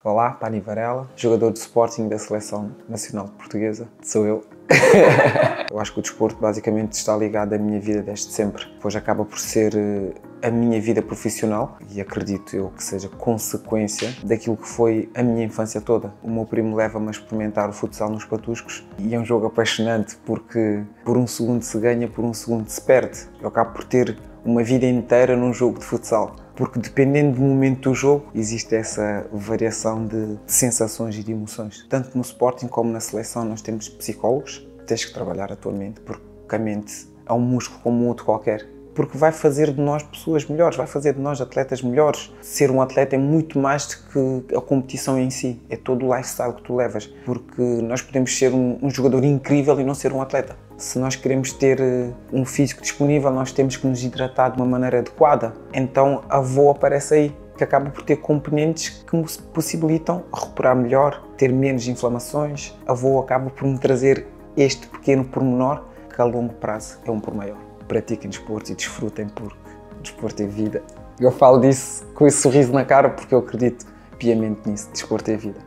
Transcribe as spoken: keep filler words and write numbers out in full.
Olá, Pani Varela, jogador de Sporting da Seleção Nacional Portuguesa, sou eu. Eu acho que o desporto basicamente está ligado à minha vida desde sempre, pois acaba por ser a minha vida profissional e acredito eu que seja consequência daquilo que foi a minha infância toda. O meu primo leva-me a experimentar o futsal nos patuscos e é um jogo apaixonante porque por um segundo se ganha, por um segundo se perde. Eu acabo por ter uma vida inteira num jogo de futsal, porque dependendo do momento do jogo existe essa variação de, de sensações e de emoções. Tanto no Sporting como na seleção nós temos psicólogos, tens que trabalhar a tua mente, porque a mente é um músculo como um outro qualquer, porque vai fazer de nós pessoas melhores, vai fazer de nós atletas melhores. Ser um atleta é muito mais do que a competição em si, é todo o lifestyle que tu levas, porque nós podemos ser um, um jogador incrível e não ser um atleta. Se nós queremos ter um físico disponível, nós temos que nos hidratar de uma maneira adequada. Então a V O A aparece aí, que acaba por ter componentes que nos possibilitam recuperar melhor, ter menos inflamações. A V O A acaba por me trazer este pequeno pormenor que a longo prazo é um por maior. Pratiquem desporto e desfrutem, porque desporto é vida. Eu falo disso com esse sorriso na cara porque eu acredito piamente nisso, desporto é vida.